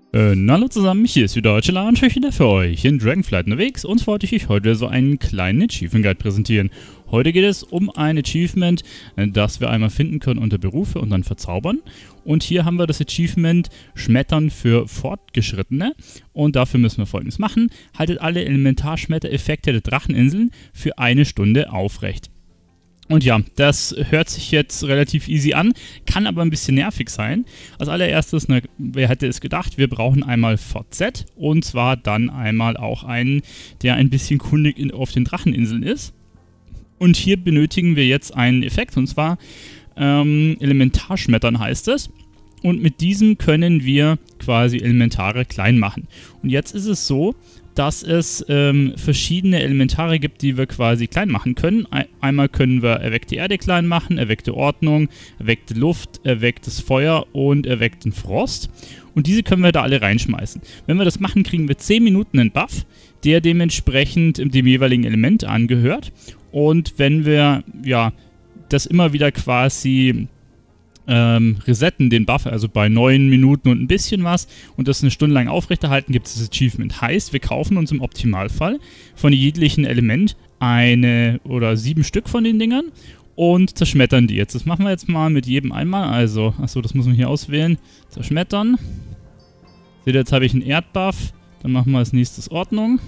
Hallo zusammen, hier ist wieder Chilla und ich bin wieder für euch in Dragonflight unterwegs und wollte ich euch heute so einen kleinen Achievement Guide präsentieren. Heute geht es um ein Achievement, das wir einmal finden können unter Berufe und dann verzaubern. Und hier haben wir das Achievement Schmettern für Fortgeschrittene und dafür müssen wir Folgendes machen. Haltet alle Elementarschmetter-Effekte der Dracheninseln für 1 Stunde aufrecht. Und ja, das hört sich jetzt relativ easy an, kann aber ein bisschen nervig sein. Als allererstes, wer hätte es gedacht, wir brauchen einmal VZ und zwar dann einmal auch einen, der ein bisschen kundig auf den Dracheninseln ist. Und hier benötigen wir jetzt einen Effekt und zwar Elementarschmettern heißt es. Und mit diesem können wir quasi Elementare klein machen. Und jetzt ist es so, dass es verschiedene Elementare gibt, die wir quasi klein machen können. Einmal können wir erweckte Erde klein machen, erweckte Ordnung, erweckte Luft, erwecktes Feuer und erweckten Frost. Und diese können wir da alle reinschmeißen. Wenn wir das machen, kriegen wir 10 Minuten einen Buff, der dementsprechend dem jeweiligen Element angehört. Und wenn wir ja das immer wieder quasi resetten, den Buff, also bei 9 Minuten und ein bisschen was und das 1 Stunde lang aufrechterhalten, gibt es das Achievement. Heißt, wir kaufen uns im Optimalfall von jeglichen Element 1 oder 7 Stück von den Dingern und zerschmettern die jetzt. Das machen wir jetzt mal mit jedem einmal. Also, achso, das muss man hier auswählen. Zerschmettern. Seht ihr, jetzt habe ich einen Erdbuff. Dann machen wir als nächstes Ordnung.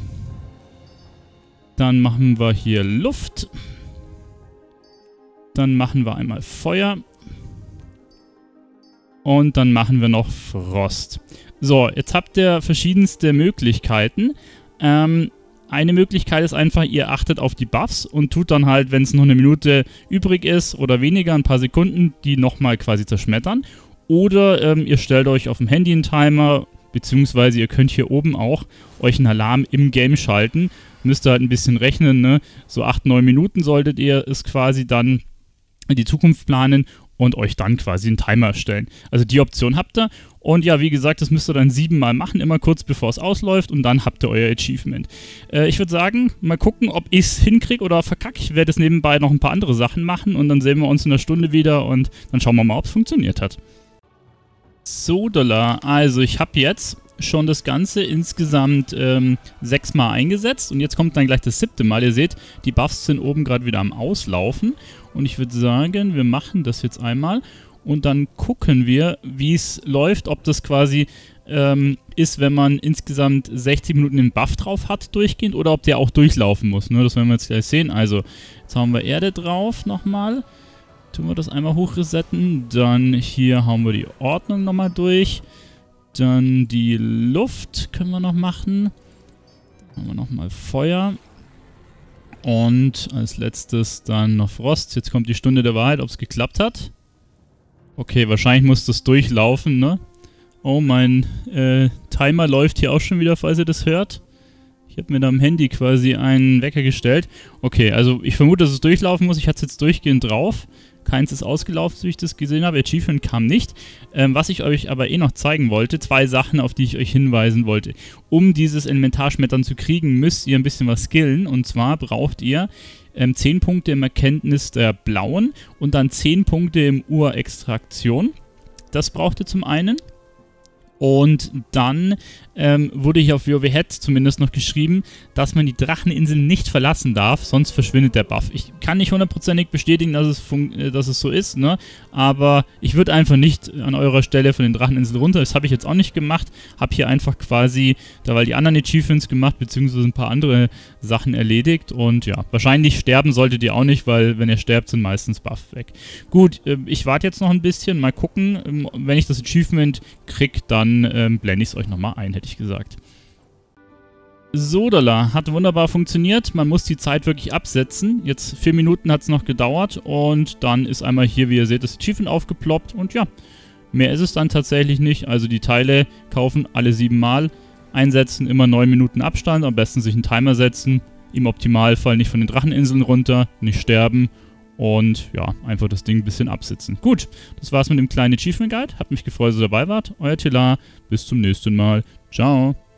Dann machen wir hier Luft. Dann machen wir einmal Feuer. Und dann machen wir noch Frost. So, jetzt habt ihr verschiedenste Möglichkeiten. Eine Möglichkeit ist einfach, ihr achtet auf die Buffs und tut dann halt, wenn es noch 1 Minute übrig ist oder weniger, ein paar Sekunden, die nochmal quasi zerschmettern. Oder ihr stellt euch auf dem Handy einen Timer, beziehungsweise ihr könnt hier oben auch euch einen Alarm im Game schalten. Müsst ihr halt ein bisschen rechnen, ne? So 8, 9 Minuten solltet ihr es quasi dann in die Zukunft planen und euch dann quasi einen Timer erstellen. Also die Option habt ihr. Und ja, wie gesagt, das müsst ihr dann 7 Mal machen, immer kurz bevor es ausläuft und dann habt ihr euer Achievement. Ich würde sagen, mal gucken, ob ich es hinkriege oder verkacke. Ich werde jetzt nebenbei noch ein paar andere Sachen machen und dann sehen wir uns in 1 Stunde wieder und dann schauen wir mal, ob es funktioniert hat. So, also ich habe jetzt schon das Ganze insgesamt 6 Mal eingesetzt und jetzt kommt dann gleich das 7. Mal. Ihr seht, die Buffs sind oben gerade wieder am Auslaufen und ich würde sagen, wir machen das jetzt einmal und dann gucken wir, wie es läuft, ob das quasi ist, wenn man insgesamt 60 Minuten den Buff drauf hat durchgehend oder ob der auch durchlaufen muss. Ne? Das werden wir jetzt gleich sehen. Also, jetzt hauen wir Erde drauf nochmal. Tun wir das einmal hochresetten. Dann hier hauen wir die Ordnung nochmal durch. Dann die Luft können wir noch machen. Dann haben wir nochmal Feuer. Und als letztes dann noch Frost. Jetzt kommt die Stunde der Wahrheit, ob es geklappt hat. Okay, wahrscheinlich muss das durchlaufen, ne? Oh, mein Timer läuft hier auch schon wieder, falls ihr das hört. Ich habe mir da am Handy quasi einen Wecker gestellt. Okay, also ich vermute, dass es durchlaufen muss. Ich hatte es jetzt durchgehend drauf. Keins ist ausgelaufen, so wie ich das gesehen habe. Achievement kam nicht. Was ich euch aber noch zeigen wollte, 2 Sachen, auf die ich euch hinweisen wollte. Um dieses Elementarschmettern zu kriegen, müsst ihr ein bisschen was skillen. Und zwar braucht ihr 10 Punkte im Erkenntnis der Blauen und dann 10 Punkte im Urextraktion. Das braucht ihr zum einen. Und dann wurde hier auf WoWhead zumindest noch geschrieben, dass man die Dracheninsel nicht verlassen darf, sonst verschwindet der Buff. Ich kann nicht 100%ig bestätigen, dass es so ist, ne? Aber ich würde einfach nicht an eurer Stelle von den Dracheninseln runter. Das habe ich jetzt auch nicht gemacht. Habe hier einfach quasi, weil die anderen Achievements gemacht, beziehungsweise ein paar andere Sachen erledigt. Und ja, wahrscheinlich sterben solltet ihr auch nicht, weil wenn ihr sterbt, sind meistens Buff weg. Gut, ich warte jetzt noch ein bisschen, mal gucken. Wenn ich das Achievement kriege, dann blende ich es euch nochmal ein, hätte ich gesagt. So, hat wunderbar funktioniert. Man muss die Zeit wirklich absetzen. Jetzt 4 Minuten hat es noch gedauert und dann ist einmal hier, wie ihr seht, das Achievement aufgeploppt und ja, mehr ist es dann tatsächlich nicht. Also die Teile kaufen alle 7 Mal, einsetzen, immer 9 Minuten Abstand, am besten sich einen Timer setzen, im Optimalfall nicht von den Dracheninseln runter, nicht sterben. Und ja, einfach das Ding ein bisschen absitzen. Gut, das war's mit dem kleinen Achievement Guide. Hat mich gefreut, dass ihr dabei wart. Euer Tila. Bis zum nächsten Mal. Ciao.